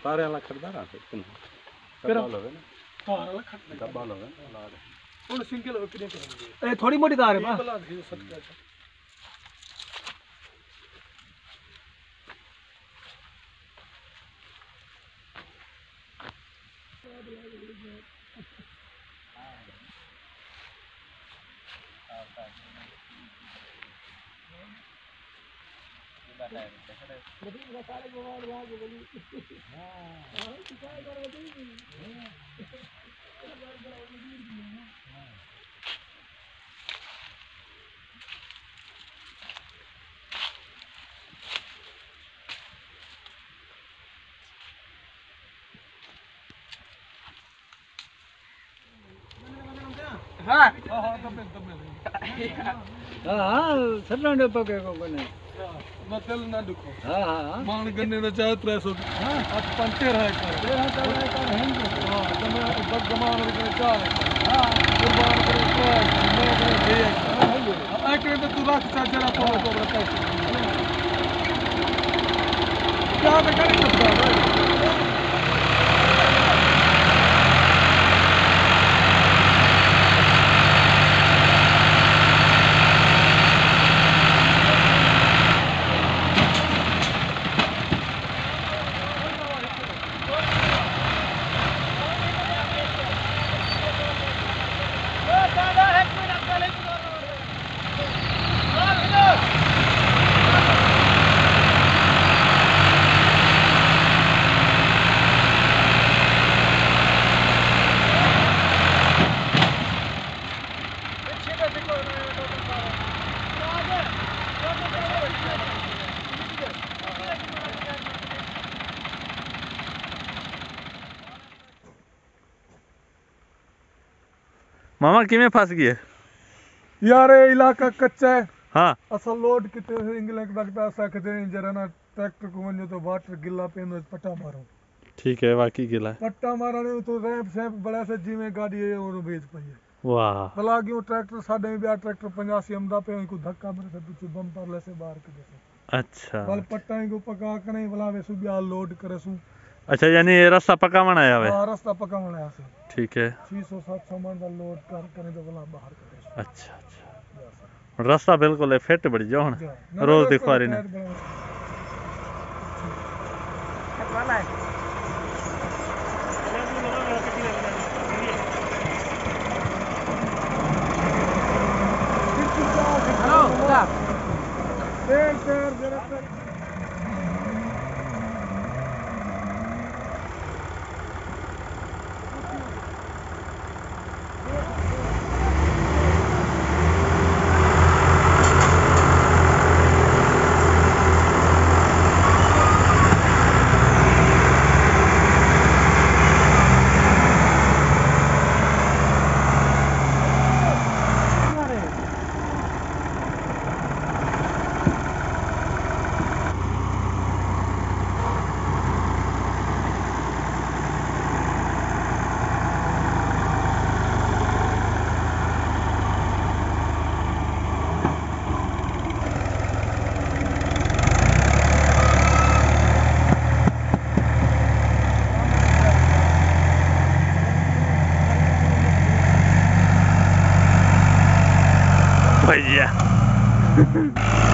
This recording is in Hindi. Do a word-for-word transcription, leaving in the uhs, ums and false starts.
तारे वाला खरीदार आते किन फिर डब्बा लोगे ना तार वाला खट डब्बा लोगे ना ला दे ਹੁਣ ਸਿੰਗਲ ਹੋ ਕਿਨੇ ਕਰਾਂਗੇ ਇਹ ਥੋੜੀ ਮੋਟੀ ਤਾਰ ਹੈ ਬਾ ਬਲਾ ਦੇ ਸਟਕਾ हाँ हाँ तब तब हाँ हाँ सब ना पके को बने मैं चल ना दुखो हाँ हाँ मान गन्ने ना चाहे त्रे सौ हाँ अब पंचर है कर ये हाँ चल रहा है हैं हाँ तो मैं बग गमान के चार हाँ कुर्बान करे त्रे मैं करे दे हाँ एक ने तू रख चार्जर तो तो रखा क्या तो कर सकता है मामा किमें फंस गए यार ये इलाका कच्चा है हाँ असल लोड कितने से इंग्लैंड लगता ऐसा कहते हैं जरा ना ट्रैक्टर को वंजो तो वाटर गिल्ला पे नो पट्टा मारो ठीक है बाकी गिला पट्टा मारा नहीं तो रैंप सैंप बड़ा सा जी में गाड़ी है और भेज पाई है वाह भला क्यों ट्रैक्टर साढ़े में भी ट्रैक्टर पचासी अमदा पे उनको धक्का मेरे से पीछे बम पर ले से बाहर कर दे अच्छा बल पट्टा को पका के नहीं भला वे सुबह लोड करे सु अच्छा यानी ये रास्ता पक्का बनाया हुआ है हां रास्ता पका बनाया से ठीक है छह सौ सात सौ मन का लोड कर करे तो भला बाहर कर अच्छा अच्छा रास्ता बिल्कुल फिट बड़ी जाओ रोज दिखवा रही ने भैया